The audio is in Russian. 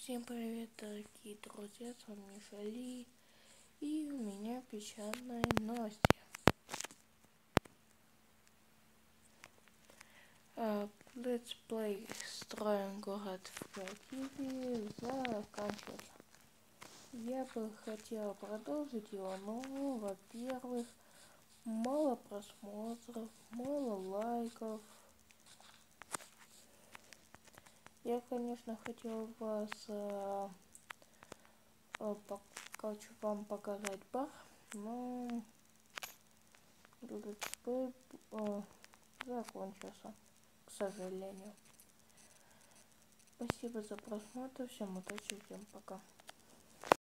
Всем привет, дорогие друзья, с вами Мишали, и у меня печальные новости. Летсплей «Строим город в креативе» заканчивается. Я бы хотела продолжить его, но, во-первых, мало просмотров, мало лайков. Я, конечно, хотел хочу вам показать бар, но летсплей закончился, к сожалению. Спасибо за просмотр, всем удачи, всем пока.